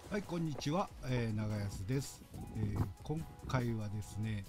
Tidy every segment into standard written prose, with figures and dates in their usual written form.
はい、こんにちは、長安です。今回はですね、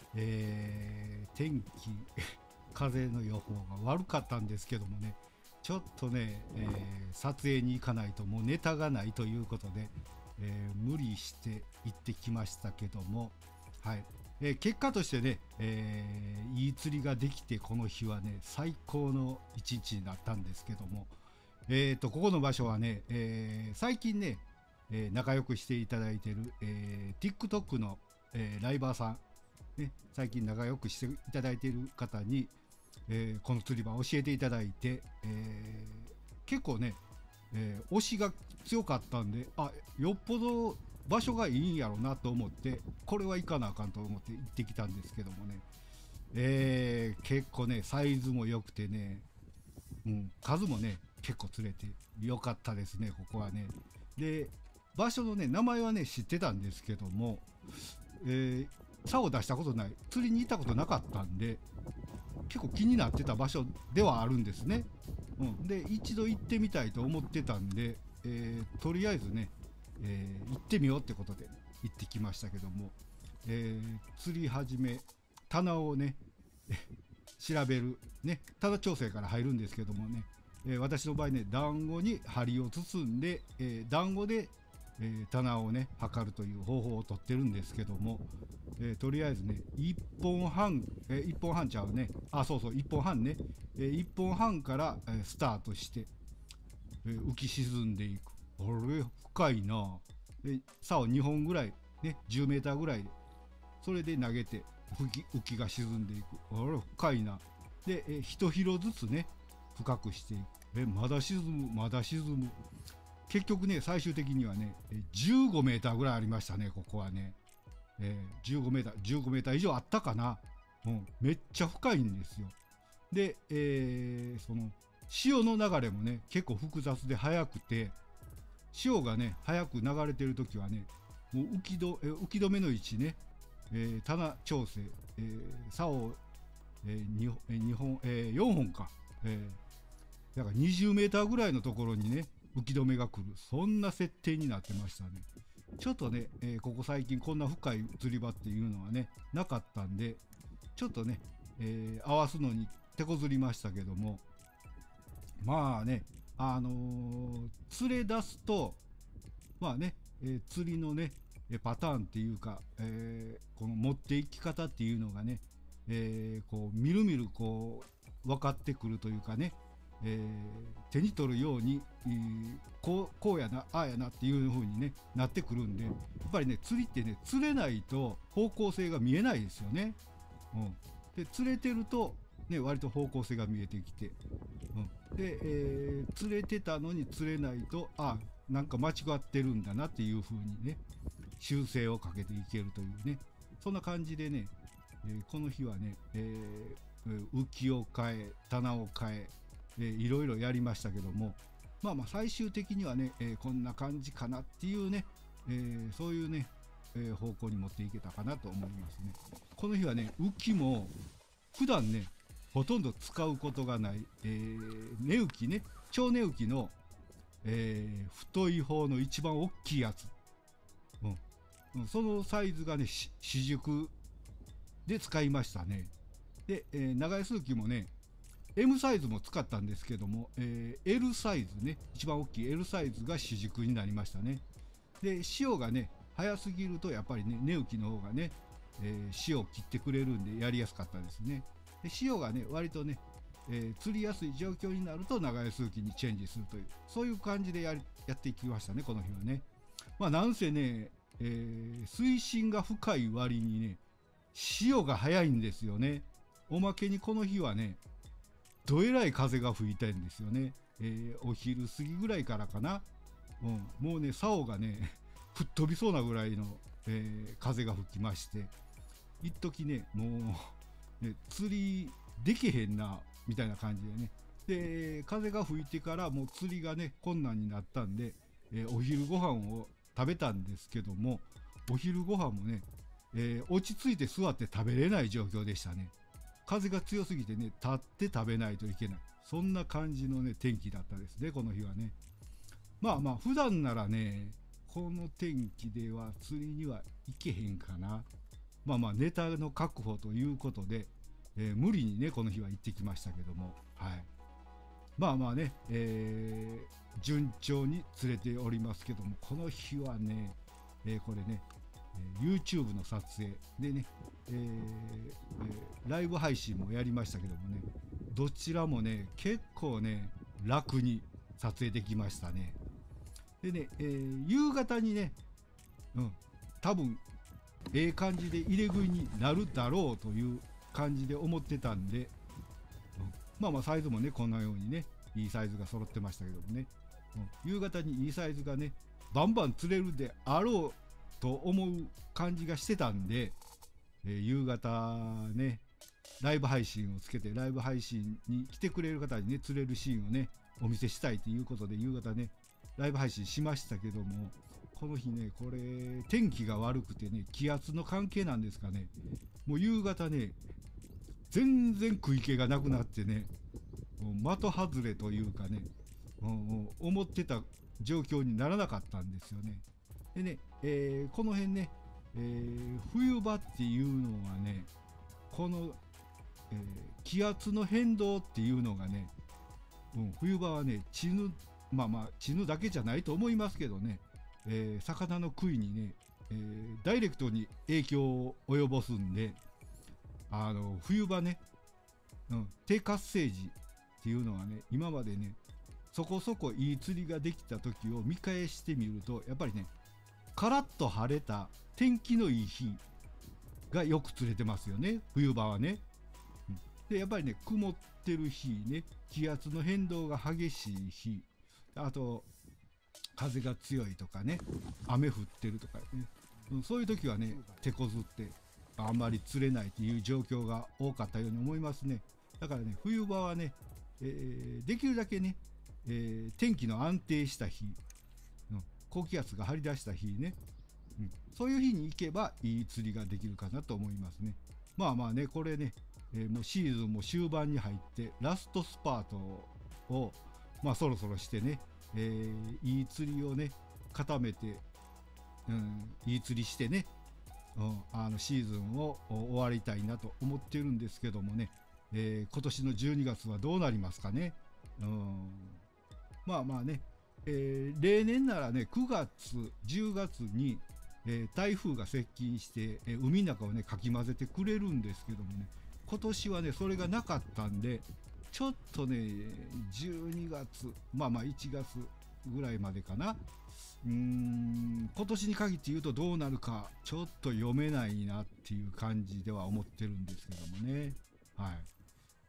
天気風の予報が悪かったんですけどもね、ちょっとね、撮影に行かないともうネタがないということで、無理して行ってきましたけども、はい、結果としてね、いい釣りができて、この日はね最高の一日になったんですけども、ここの場所はね、最近ね、仲良くしていただいている、TikTok の、ライバーさん、ね、最近仲良くしていただいている方に、この釣り場を教えていただいて、結構ね、推しが強かったんで、よっぽど場所がいいんやろうなと思って、これは行かなあかんと思って行ってきたんですけどもね、結構ねサイズも良くてね、数もね結構釣れて良かったですね、ここはね。で、場所のね名前はね知ってたんですけども、竿を出したことない、釣りに行ったことなかったんで、結構気になってた場所ではあるんですね。で、一度行ってみたいと思ってたんで、とりあえずね、行ってみようってことで行ってきましたけども、釣り始め、棚をね調べるね、棚調整から入るんですけどもね、私の場合ね団子に針を包んで、団子で、棚をね測るという方法をとってるんですけども、とりあえずね1本半、1本半ちゃうね、そうそう1本半ね、1本半から、スタートして、浮き沈んでいく。あれ深いな。で、竿2本ぐらいね、10メーターぐらいで、それで投げて浮きが沈んでいく。あれ深いな。で、一広ずつね深くしていく。まだ沈むまだ沈む。結局ね最終的にはね15メーターぐらいありましたね、ここはね。15メーター15メーター以上あったかな。めっちゃ深いんですよ。で、その潮の流れもね結構複雑で速くて、潮がね速く流れてる時はね、もう浮き止めの位置ね、棚調整、竿を、2本、4本か、だから20メーターぐらいのところにね浮き止めが来る、そんな設定になってましたね。ちょっとね、ここ最近こんな深い釣り場っていうのはねなかったんで、ちょっとね、合わすのに手こずりましたけども、まあね、釣れ出すと、まあね、釣りのねパターンっていうか、この持っていき方っていうのがね、こうみるみるこう分かってくるというかね、手に取るように、こうやなああやなっていう風に、ね、なってくるんで、やっぱりね釣りってね釣れないと方向性が見えないですよね。で釣れてると、ね、割と方向性が見えてきて、で、釣れてたのに釣れないと、なんか間違ってるんだなっていう風にね修正をかけていけるというね、そんな感じでね、この日はね、浮きを変え棚を変え、いろいろやりましたけども、まあ最終的にはね、こんな感じかなっていうね、そういうね、方向に持っていけたかなと思いますね。この日はね浮きも普段ねほとんど使うことがない、根浮きね、超根浮きの、太い方の一番大きいやつ、そのサイズがね私熟で使いましたね。で、長安浮きもね M サイズも使ったんですけども、L サイズね、一番大きい L サイズが私熟になりましたね。で、潮がね早すぎるとやっぱりね根浮きの方がね、潮を切ってくれるんでやりやすかったですね。で、潮がね割とね、釣りやすい状況になると長安浮きにチェンジするという、そういう感じでやっていきましたね、この日はね。なんせね、水深が深い割にね潮が速いんですよね。おまけにこの日はねどえらい風が吹いたんですよね。お昼過ぎぐらいからかな、もうね竿がね吹っ飛びそうなぐらいの、風が吹きまして、一時ねもうね釣りできへんなみたいな感じでね、で風が吹いてからもう釣りがね困難になったんで、お昼ご飯を食べたんですけども、お昼ご飯もね、落ち着いて座って食べれない状況でしたね。風が強すぎてね立って食べないといけない、そんな感じのね天気だったですね、この日はね。普段ならねこの天気では釣りには行けへんかな。まあまあネタの確保ということで、無理にねこの日は行ってきましたけども、はい、まあまあね、順調に釣れておりますけども、この日はね、これね、YouTube の撮影でね、ライブ配信もやりましたけどもね、どちらもね結構ね楽に撮影できましたね。でね、夕方にね、多分感じで入れ食いになるだろうという感じで思ってたんで、まあまあサイズもねこのようにねいいサイズが揃ってましたけどもね、夕方にいいサイズがねバンバン釣れるであろうと思う感じがしてたんで、夕方ねライブ配信をつけて、ライブ配信に来てくれる方にね釣れるシーンをねお見せしたいということで夕方ねライブ配信しましたけども、この日ねこれ天気が悪くてね、気圧の関係なんですかね、もう夕方ね全然食い気がなくなってね、もう的外れというかね、思ってた状況にならなかったんですよね。でね、この辺ね、冬場っていうのはねこの、気圧の変動っていうのがね、冬場はね血ぬ、まあまあ血ぬだけじゃないと思いますけどね、魚の食いにね、ダイレクトに影響を及ぼすんで、冬場ね、低活性時っていうのはね、今までねそこそこいい釣りができた時を見返してみると、やっぱりねカラッと晴れた天気のいい日がよく釣れてますよね、冬場はね。でやっぱりね曇ってる日ね、気圧の変動が激しい日、あと風が強いとかね、雨降ってるとかね、そういう時はね手こずってあんまり釣れないという状況が多かったように思いますね。だからね冬場はね、できるだけね、天気の安定した日、高気圧が張り出した日ね、そういう日に行けばいい釣りができるかなと思いますね。まあまあねこれね、もうシーズンも終盤に入ってラストスパートをまあそろそろしてね、いい釣りをね固めて、いい釣りしてね、シーズンを終わりたいなと思ってるんですけどもね、今年の12月はどうなりますかね。まあまあね、例年ならね9月10月に、台風が接近して、海の中をねかき混ぜてくれるんですけどもね、今年はねそれがなかったんで、ちょっとね12月まあまあ1月ぐらいまでかな、今年に限って言うとどうなるかちょっと読めないなっていう感じでは思ってるんですけどもね。はい。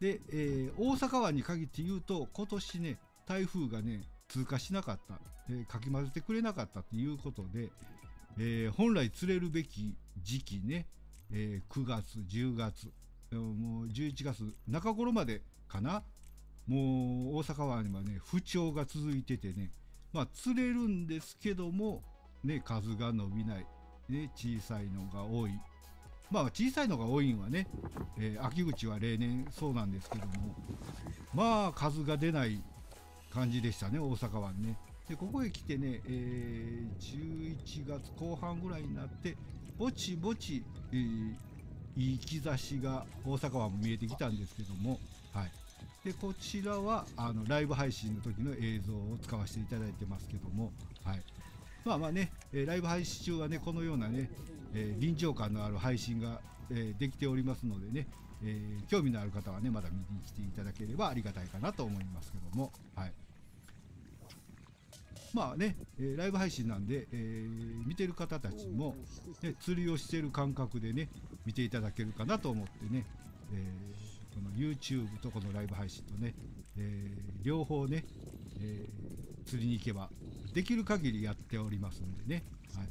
で、大阪湾に限って言うと今年ね台風がね通過しなかった、かき混ぜてくれなかったということで、本来釣れるべき時期ね、9月10月もう11月中頃までかな、もう大阪湾にはね不調が続いててね、まあ釣れるんですけどもね数が伸びない、ね、小さいのが多い。まあ小さいのが多いんはね、秋口は例年そうなんですけども、まあ数が出ない感じでしたね大阪湾ね。でここへ来てね、11月後半ぐらいになってぼちぼち、いい兆しが大阪湾も見えてきたんですけども、はい。でこちらはライブ配信の時の映像を使わせていただいてますけども、はい。まあまあね、ライブ配信中はねこのようなね、臨場感のある配信が、できておりますのでね、興味のある方はねまだ見に来ていただければありがたいかなと思いますけども、はい。まあね、ライブ配信なんで、見てる方たちも、ね、釣りをしてる感覚でね見ていただけるかなと思ってね、この YouTube とこのライブ配信とね、両方ね、釣りに行けばできる限りやっておりますんでね、はい、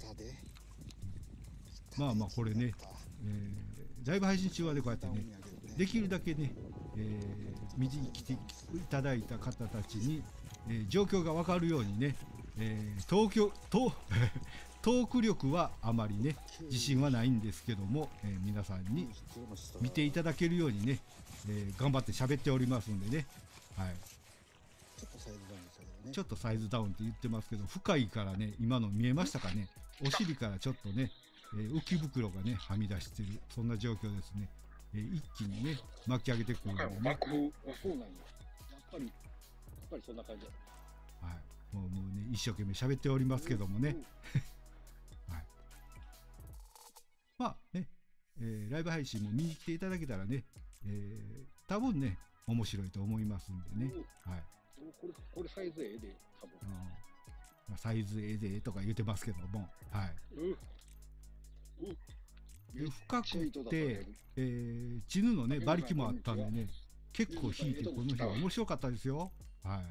まあまあこれね、ライブ配信中はねこうやってねできるだけね、見に来ていただいた方たちに、状況が分かるようにね、トーク力はあまりね自信はないんですけども、皆さんに見ていただけるようにね、頑張って喋っておりますんでね、はい。 ちょっとサイズダウンしたけどちょっとサイズダウンって言ってますけど、深いからね、今の見えましたかね。お尻からちょっとね、浮き袋がね、はみ出してる、そんな状況ですね。一気にね、巻き上げてくるんでね。 そうなんや。やっぱりそんな感じだ。 はい。もうね、一生懸命喋っておりますけどもね。はい。まあね、ライブ配信も見に来ていただけたらね、多分ね、面白いと思いますんでね。はい。 これサイズええで、多分。 サイズええでとか言ってますけども、はい。深くて、チヌのね、馬力もあったんでね、結構引いて、この日は面白かったですよ。はい。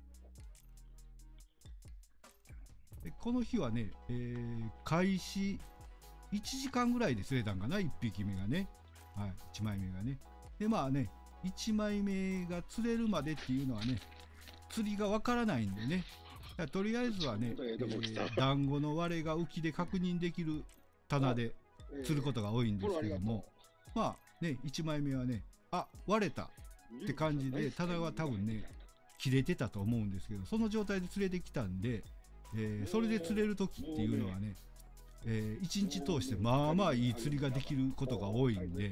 でこの日はね、開始1時間ぐらいで釣れたんかな、1匹目がね。はい、1枚目がね。で、まあね、1枚目が釣れるまでっていうのはね、釣りがわからないんでね。とりあえずはね、団子の割れが浮きで確認できる棚で釣ることが多いんですけども、まあね、1枚目はね、あ、割れたって感じで、棚は多分ね、切れてたと思うんですけど、その状態で釣れてきたんで、それで釣れる時っていうのはね、一日通してまあまあいい釣りができることが多いんで、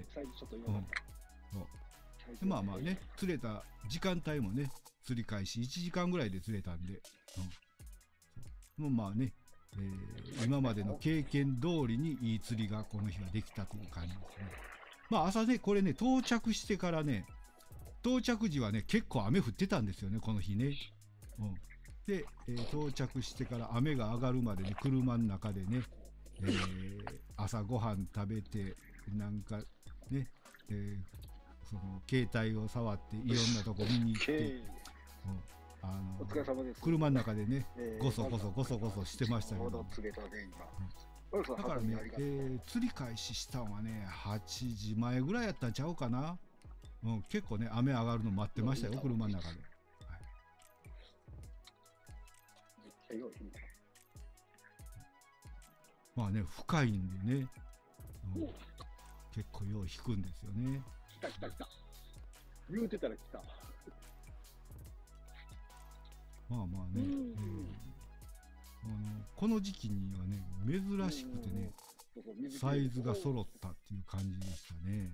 でまあまあね、釣れた時間帯もね、釣り開始1時間ぐらいで釣れたんで、もうまあね、今までの経験通りにいい釣りがこの日はできたという感じですね。まあ朝ね、これね、到着してからね、到着時はね、結構雨降ってたんですよね、この日ね。で、到着してから雨が上がるまでね、車の中でね、朝ごはん食べて、なんかね、その携帯を触っていろんなとこ見に行って、車の中でね、ごそごそしてましたけど、だからね、釣り開始したのはね、8時前ぐらいやったんちゃうかな。結構ね、雨上がるの待ってましたよ、車の中で。まあね、深いんでね、結構よう引くんですよね。 来た。言うてたら来た。 まあまあね、この時期にはね、珍しくてね、サイズが揃ったっていう感じでしたね。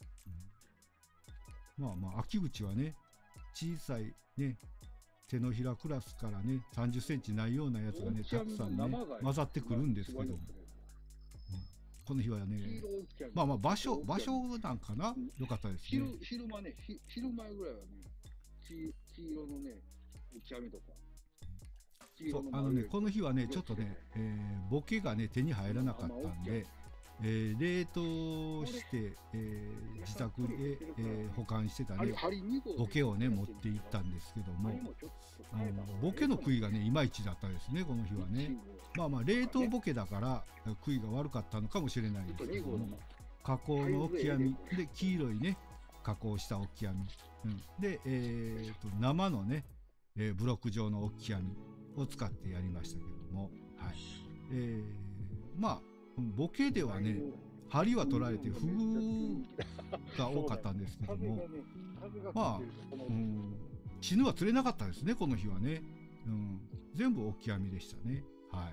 まあまあ、秋口はね、小さいね、手のひらクラスからね、30センチないようなやつがね、たくさんね、混ざってくるんですけども、この日はね、まあまあ場所なんかな、良かったですね。 昼間ぐらいはね、黄色のね、浮き網とか。 そうね、この日はね、ちょっとね、ボケがね、手に入らなかったんで、冷凍して、自宅で、保管してたね、ボケをね、持っていったんですけども、ボケの杭がね、いまいちだったですね、この日はね。まあまあ、冷凍ボケだから、杭が悪かったのかもしれないですけども、加工のオキアミで、黄色いね、加工したオキアミ、で、生のね、ブロック状のオキアミを使ってやりましたけども、はい。まあ、ボケではね、針は取られてフグが多かったんですけども、まあ、チヌは釣れなかったですね、この日はね。全部オキアミでしたね。はい。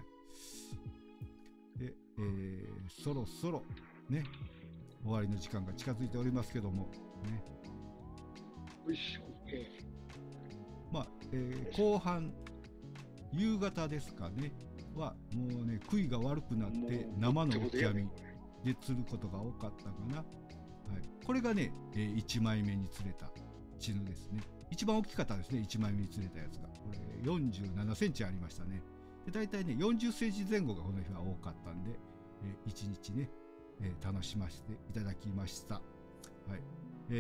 で、そろそろね、終わりの時間が近づいておりますけども、ね。まあ、後半、夕方ですかね。はもうね、杭が悪くなって生のオキアミで釣ることが多かったかな。はい、これがね、1枚目に釣れたチヌですね。一番大きかったですね、1枚目に釣れたやつが。これ47センチありましたね。で大体ね、40センチ前後がこの日は多かったんで、1日ね、楽しませていただきました。はい。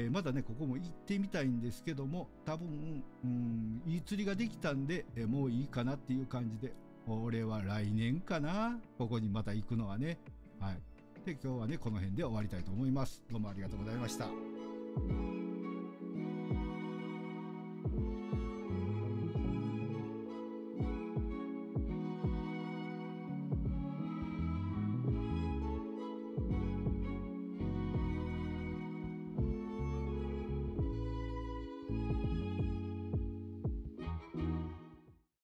まだね、ここも行ってみたいんですけども、多分、いい釣りができたんで、もういいかなっていう感じで、俺は来年かな、ここにまた行くのはね。はい。で、今日はね、この辺で終わりたいと思います。どうもありがとうございました。